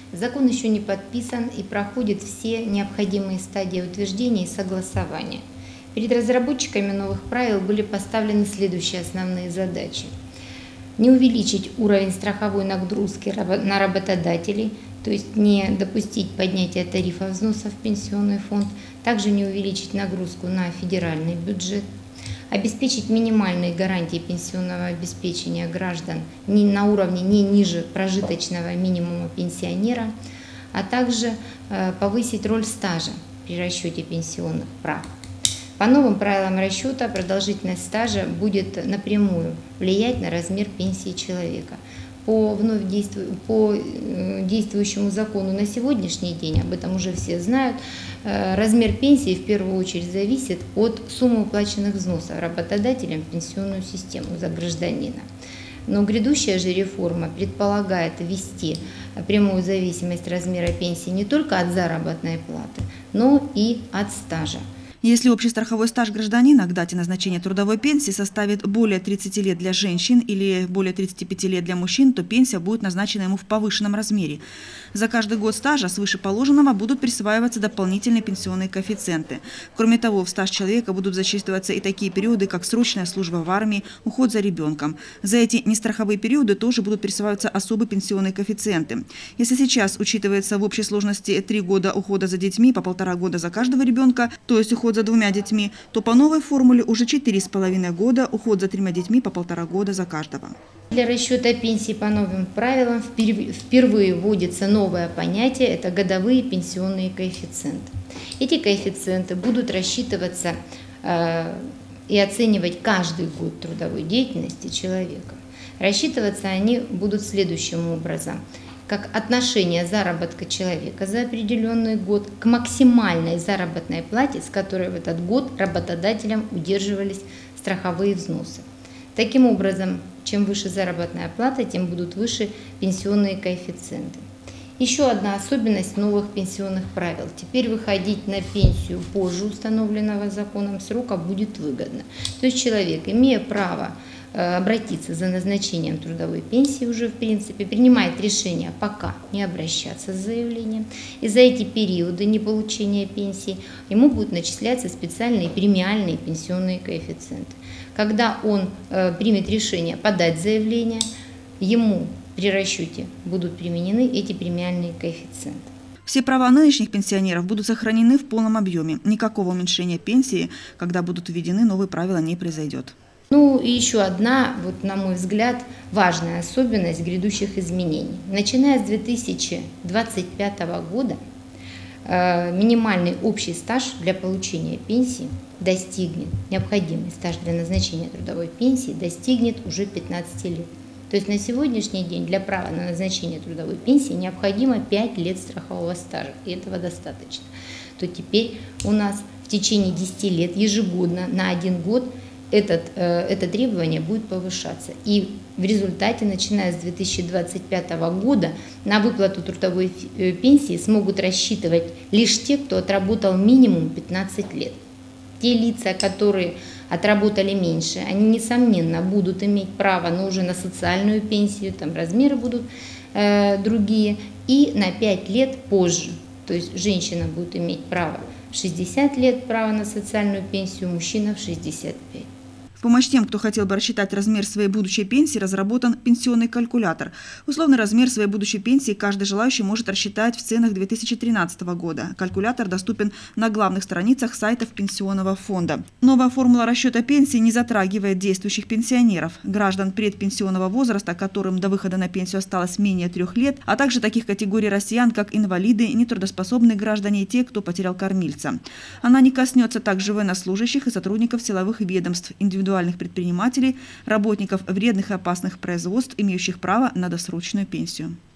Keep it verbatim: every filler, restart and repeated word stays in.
Закон еще не подписан и проходит все необходимые стадии утверждения и согласования. Перед разработчиками новых правил были поставлены следующие основные задачи. Не увеличить уровень страховой нагрузки на работодателей, то есть не допустить поднятия тарифа взносов в пенсионный фонд, также не увеличить нагрузку на федеральный бюджет, обеспечить минимальные гарантии пенсионного обеспечения граждан на уровне не ниже прожиточного минимума пенсионера, а также повысить роль стажа при расчете пенсионных прав. По новым правилам расчета продолжительность стажа будет напрямую влиять на размер пенсии человека. По, вновь действу... по действующему закону на сегодняшний день, об этом уже все знают, размер пенсии в первую очередь зависит от суммы уплаченных взносов работодателем в пенсионную систему за гражданина. Но грядущая же реформа предполагает ввести прямую зависимость размера пенсии не только от заработной платы, но и от стажа. Если общий страховой стаж гражданина к дате назначения трудовой пенсии составит более тридцати лет для женщин или более тридцати пяти лет для мужчин, то пенсия будет назначена ему в повышенном размере. За каждый год стажа свыше положенного будут присваиваться дополнительные пенсионные коэффициенты. Кроме того, в стаж человека будут зачитываться и такие периоды, как срочная служба в армии, уход за ребенком. За эти нестраховые периоды тоже будут присваиваться особые пенсионные коэффициенты. Если сейчас учитывается в общей сложности три года ухода за детьми по полтора года за каждого ребенка, то есть уход за двумя детьми, то по новой формуле уже четыре с половиной года уход за тремя детьми по полтора года за каждого. Для расчета пенсии по новым правилам впервые вводится новое понятие – это годовые пенсионные коэффициенты. Эти коэффициенты будут рассчитываться э, и оценивать каждый год трудовой деятельности человека. Рассчитываться они будут следующим образом: как отношение заработка человека за определенный год к максимальной заработной плате, с которой в этот год работодателям удерживались страховые взносы. Таким образом, чем выше заработная плата, тем будут выше пенсионные коэффициенты. Еще одна особенность новых пенсионных правил. Теперь выходить на пенсию позже установленного законом срока будет выгодно. То есть человек, имея право обратиться за назначением трудовой пенсии, уже в принципе принимает решение пока не обращаться с заявлением, и за эти периоды неполучения пенсии ему будут начисляться специальные премиальные пенсионные коэффициенты. Когда он э, примет решение подать заявление, ему при расчете будут применены эти премиальные коэффициенты. Все права нынешних пенсионеров будут сохранены в полном объеме. Никакого уменьшения пенсии, когда будут введены новые правила, не произойдет. Ну и еще одна, вот, на мой взгляд, важная особенность грядущих изменений. Начиная с две тысячи двадцать пятого года э, минимальный общий стаж для получения пенсии достигнет, необходимый стаж для назначения трудовой пенсии достигнет уже пятнадцати лет. То есть на сегодняшний день для права на назначение трудовой пенсии необходимо пять лет страхового стажа, и этого достаточно. То теперь у нас в течение десяти лет ежегодно на один год Этот, это требование будет повышаться. И в результате, начиная с две тысячи двадцать пятого года, на выплату трудовой пенсии смогут рассчитывать лишь те, кто отработал минимум пятнадцать лет. Те лица, которые отработали меньше, они, несомненно, будут иметь право, но уже на социальную пенсию, там размеры будут э, другие, и на пять лет позже. То есть женщина будет иметь право в шестьдесят лет, право на социальную пенсию, мужчина в шестьдесят пять. В помощь тем, кто хотел бы рассчитать размер своей будущей пенсии, разработан пенсионный калькулятор. Условный размер своей будущей пенсии каждый желающий может рассчитать в ценах две тысячи тринадцатого года. Калькулятор доступен на главных страницах сайтов Пенсионного фонда. Новая формула расчета пенсии не затрагивает действующих пенсионеров, граждан предпенсионного возраста, которым до выхода на пенсию осталось менее трех лет, а также таких категорий россиян, как инвалиды, нетрудоспособные граждане и те, кто потерял кормильца. Она не коснется также военнослужащих и сотрудников силовых ведомств, индивидуальных предпринимателей, работников вредных и опасных производств, имеющих право на досрочную пенсию.